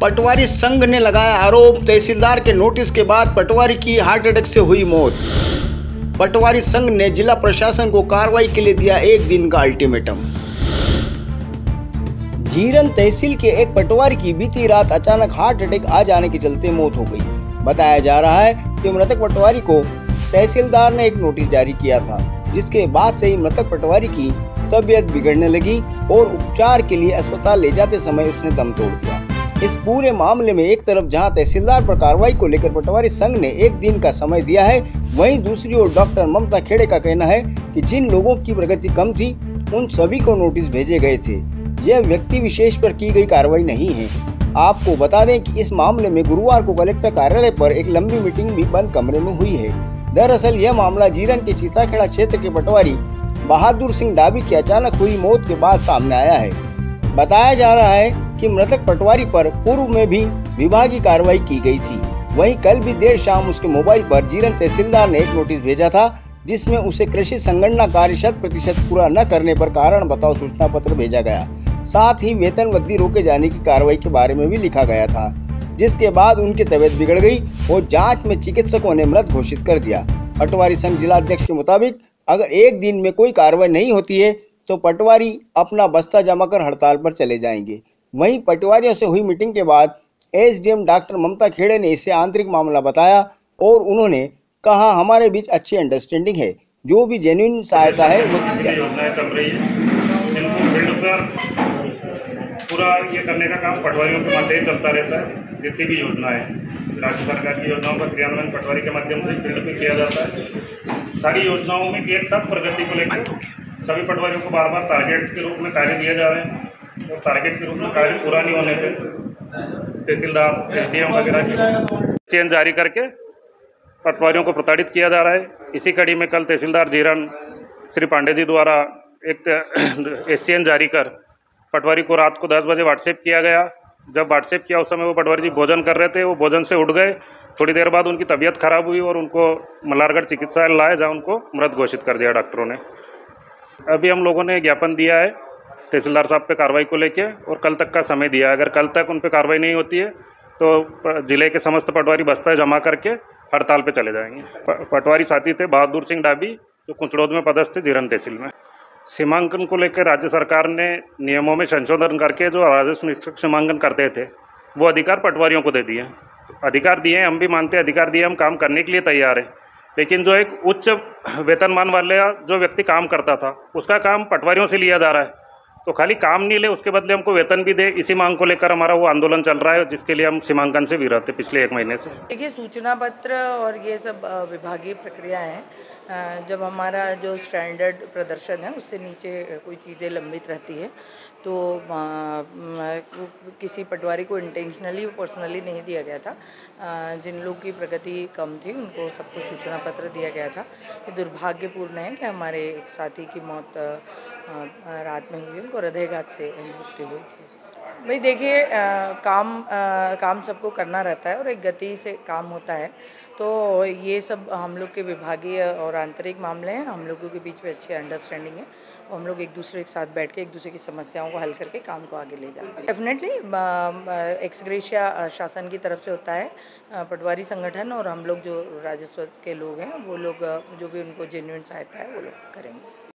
पटवारी संघ ने लगाया आरोप, तहसीलदार के नोटिस के बाद पटवारी की हार्ट अटैक से हुई मौत। पटवारी संघ ने जिला प्रशासन को कार्रवाई के लिए दिया 1 दिन का अल्टीमेटम। जीरन तहसील के एक पटवारी की बीती रात अचानक हार्ट अटैक आ जाने के चलते मौत हो गई। बताया जा रहा है कि मृतक पटवारी को तहसीलदार ने एक नोटिस जारी किया था, जिसके बाद से ही मृतक पटवारी की तबीयत बिगड़ने लगी और उपचार के लिए अस्पताल ले जाते समय उसने दम तोड़ दिया। इस पूरे मामले में एक तरफ जहां तहसीलदार पर कार्रवाई को लेकर पटवारी संघ ने 1 दिन का समय दिया है, वहीं दूसरी ओर डॉक्टर ममता खेड़े का कहना है कि जिन लोगों की प्रगति कम थी उन सभी को नोटिस भेजे गए थे। यह व्यक्ति विशेष पर की गई कार्रवाई नहीं है। आपको बता दें कि इस मामले में गुरुवार को कलेक्टर कार्यालय पर एक लंबी मीटिंग भी बंद कमरे में हुई है। दरअसल यह मामला जीरन के चीताखेड़ा क्षेत्र के पटवारी बहादुर सिंह डाबी की अचानक हुई मौत के बाद सामने आया है। बताया जा रहा है कि मृतक पटवारी पर पूर्व में भी विभागीय कार्रवाई की गई थी। वहीं कल भी देर शाम उसके मोबाइल पर जीरन तहसीलदार ने एक नोटिस भेजा था, जिसमें उसे कृषि संगणना कार्य 100% पूरा न करने पर कारण बताओ सूचना पत्र भेजा गया। साथ ही वेतन वृद्धि रोके जाने की कार्रवाई के बारे में भी लिखा गया था, जिसके बाद उनकी तबीयत बिगड़ गई और जांच में चिकित्सकों ने मृत घोषित कर दिया। पटवारी संघ जिलाध्यक्ष के मुताबिक अगर 1 दिन में कोई कार्रवाई नहीं होती है तो पटवारी अपना बस्ता जमा कर हड़ताल पर चले जाएंगे। वहीं पटवारियों से हुई मीटिंग के बाद एसडीएम डॉक्टर ममता खेड़े ने इसे आंतरिक मामला बताया और उन्होंने कहा, हमारे बीच अच्छी अंडरस्टैंडिंग है, जो भी जेन्युइन सहायता है वो की जाए। पूरा ये करने का काम पटवारियों के माध्यम से चलता रहता है। जितनी भी योजना है, राज्य सरकार की योजनाओं का क्रियान्वयन पटवारी के माध्यम से फील्ड पे किया जाता है। सारी योजनाओं में एक साथ प्रगति को लेकर सभी पटवारियों को बार बार टारगेट के रूप में कार्य दिए जा रहे हैं और टारगेट के रूप में कार्य पूरा नहीं होने पर तहसीलदार, एसडीएम वगैरह की चेंज जारी करके पटवारियों को प्रताड़ित किया जा रहा है। इसी कड़ी में कल तहसीलदार जीरन श्री पांडे जी द्वारा एक एससीएन जारी कर पटवारी को रात को 10 बजे व्हाट्सएप किया गया। जब व्हाट्सएप किया उस समय वो पटवारी जी भोजन कर रहे थे। वो भोजन से उठ गए। थोड़ी देर बाद उनकी तबीयत खराब हुई और उनको मल्हारगढ़ चिकित्सालय लाए, जहाँ उनको मृत घोषित कर दिया डॉक्टरों ने। अभी हम लोगों ने ज्ञापन दिया है तहसीलदार साहब पे कार्रवाई को लेके और कल तक का समय दिया है। अगर कल तक उन पे कार्रवाई नहीं होती है तो जिले के समस्त पटवारी बस्ता जमा करके हड़ताल पे चले जाएंगे। पटवारी साथी थे बहादुर सिंह डाबी, जो कुंचड़ोद में पदस्थ थे जीरन तहसील में। सीमांकन को लेकर राज्य सरकार ने नियमों में संशोधन करके जो राजस्व निरीक्षक सीमांकन करते थे वो अधिकार पटवारियों को दे दिए। अधिकार दिए, हम भी मानते हैं अधिकार दिए, हम काम करने के लिए तैयार हैं। लेकिन जो एक उच्च वेतनमान वाले जो व्यक्ति काम करता था उसका काम पटवारियों से लिया जा रहा है, तो खाली काम नहीं ले, उसके बदले हमको वेतन भी दे। इसी मांग को लेकर हमारा वो आंदोलन चल रहा है, जिसके लिए हम सीमांकन से विरत थे पिछले 1 महीने से। देखिए, सूचना पत्र और ये सब विभागीय प्रक्रिया है। जब हमारा जो स्टैंडर्ड प्रदर्शन है उससे नीचे कोई चीज़ें लंबित रहती है तो किसी पटवारी को इंटेंशनली पर्सनली नहीं दिया गया था। जिन लोग की प्रगति कम थी उनको सबको सूचना पत्र दिया गया था। ये दुर्भाग्यपूर्ण है कि हमारे एक साथी की मौत रात में हुई, उनको हृदयघात से मृत्यु हुई थी। भाई देखिए, काम सबको करना रहता है और एक गति से काम होता है, तो ये सब हम लोग के विभागीय और आंतरिक मामले हैं। हम लोगों के बीच में अच्छी अंडरस्टैंडिंग है और हम लोग एक दूसरे के साथ बैठ के एक दूसरे की समस्याओं को हल करके काम को आगे ले जाते हैं। डेफिनेटली एक्स ग्रेशिया शासन की तरफ से होता है। पटवारी संगठन और हम लोग जो राजस्व के लोग हैं वो लोग जो भी उनको जेन्युइन सहायता है वो लोग करेंगे।